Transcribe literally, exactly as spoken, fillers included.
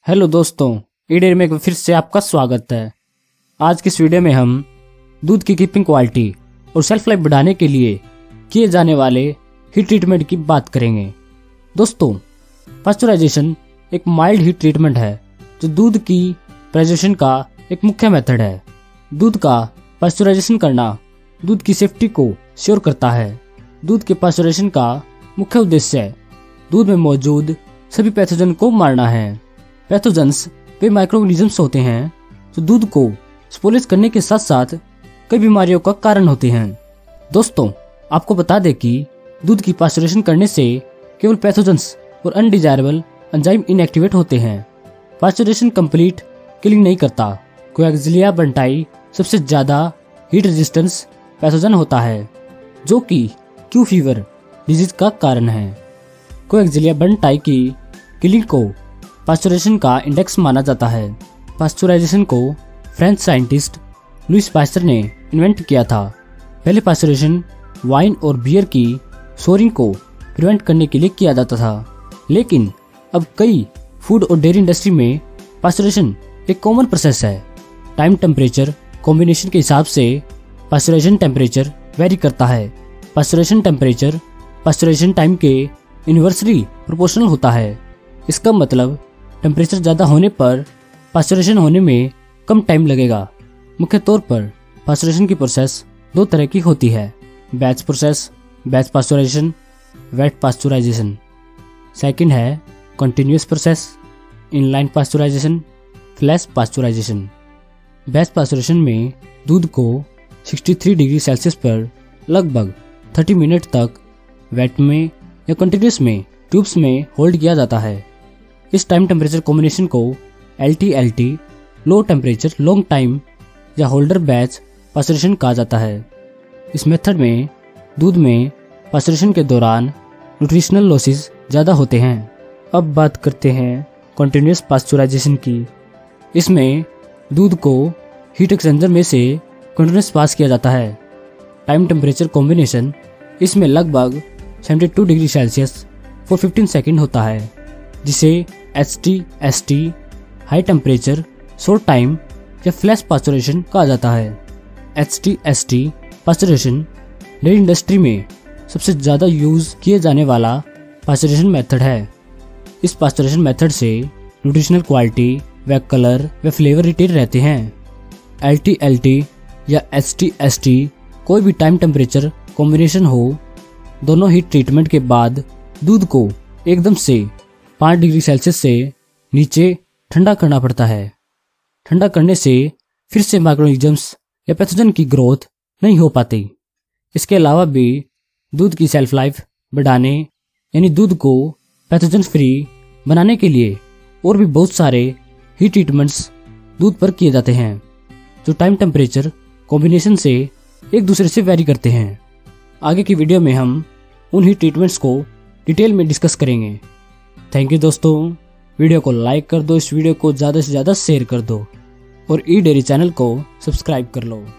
Hello दोस्तों, ई dairy में फिर से आपका स्वागत है। आज की इस वीडियो में हम दूध की कीपिंग क्वालिटी और सेल्फ लाइफ बढ़ाने के लिए किए जाने वाले हीट ट्रीटमेंट की बात करेंगे। दोस्तों, पास्चराइजेशन एक माइल्ड हीट ट्रीटमेंट है जो दूध की प्रिजर्वेशन का एक मुख्य मेथड है। दूध का पास्चराइजेशन करना दूध की सेफ्टी को श्योर करता है। दूध के पास्चराइजेशन का मुख्य उद्देश्य दूध में मौजूद सभी पैथोजन को मारना है। पैथोजेंस वे माइक्रोऑर्गेनिजम्स होते हैं जो दूध को स्पॉइल करने के साथ साथ कई बीमारियों का कारण होते हैं। दोस्तों, आपको बता दें कि दूध की पास्चराइजेशन करने से केवल पैथोजेंस और अनडिजायरेबल एंजाइम इनएक्टिवेट होते हैं। पास्चराइजेशन कंप्लीट किलिंग नहीं करता। कोएक्सिलिया बंटाई सबसे ज्यादा हीट रेजिस्टेंस पैथोजन होता है जो कि क्यू फीवर डिजीज का कारण है। कोएक्सिलिया बंटाई की किलिंग को पास्चराइजेशन का इंडेक्स माना जाता है। पास्चराइजेशन को फ्रेंच साइंटिस्ट लुइस पास्चर ने इन्वेंट किया था। पहले पास्चराइजेशन वाइन और बियर की सोरिंग को प्रिवेंट करने के लिए किया जाता था, लेकिन अब कई फूड और डेयरी इंडस्ट्री में पास्चराइजेशन एक कॉमन प्रोसेस है। टाइम टेम्परेचर कॉम्बिनेशन के हिसाब से पास्चराइजेशन टेम्परेचर वेरी करता है। पास्चराइजेशन टेम्परेचर पास्चराइजेशन टाइम के इनवर्सली प्रोपोर्शनल होता है। इसका मतलब टेम्परेचर ज़्यादा होने पर पास्चराइजेशन होने में कम टाइम लगेगा। मुख्य तौर पर पास्चराइजेशन की प्रोसेस दो तरह की होती है: batch process, batch pasteurisation, vat pasteurisation. Second है continuous process, inline pasteurisation, flash pasteurisation. Batch pasteurisation में दूध को तिरसठ डिग्री सेल्सियस पर लगभग तीस मिनट तक वेट में या कंटिन्यूअस में ट्यूब्स में होल्ड किया जाता है। इस टाइम टेम्परेचर कॉम्बिनेशन को L T L T low temperature long time या होल्डर बैच पास्चराइजेशन कहा जाता है। इस मेथड में दूध में पास्चराइजेशन के दौरान न्यूट्रिशनल लॉसेस ज़्यादा होते हैं। अब बात करते हैं कंटिन्यूअस पास्चराइजेशन की। इसमें दूध को हीट एक्सचेंजर में से कंटिन्यूअस पास किया जाता है। टाइम टेम्परेचर कॉम्बिनेशन इसमें लगभग बहत्तर डिग्री सेल्सियस फॉर पंद्रह सेकंड होता है, जिसे H T S T high temperature short time या फ्लैश पास्चराइजेशन कहा जाता है। H T S T pasteurisation dairy industry में सबसे ज़्यादा यूज किए जाने वाला पास्चराइजेशन मेथड है। इस पास्चराइजेशन मेथड से न्यूट्रिशनल क्वालिटी व कलर व फ्लेवर रिटेन रहते हैं। एल टी एल टी या एच टी एस टी कोई भी टाइम टेम्परेचर कॉम्बिनेशन हो, दोनों हीट ट्रीटमेंट के बाद दूध को एकदम से पाँच डिग्री सेल्सियस से नीचे ठंडा करना पड़ता है। ठंडा करने से फिर से माइक्रोऑर्गेनिजम्स या पैथोजन की ग्रोथ नहीं हो पाती। इसके अलावा भी दूध की सेल्फ लाइफ बढ़ाने यानी दूध को पैथोजन फ्री बनाने के लिए और भी बहुत सारे हीट ट्रीटमेंट्स दूध पर किए जाते हैं जो टाइम टेम्परेचर कॉम्बिनेशन से एक दूसरे से वेरी करते हैं। आगे की वीडियो में हम उन हीट ट्रीटमेंट्स को डिटेल में डिस्कस करेंगे। थैंक यू दोस्तों, वीडियो को लाइक कर दो, इस वीडियो को ज़्यादा से ज़्यादा शेयर कर दो और ई डेयरी चैनल को सब्सक्राइब कर लो।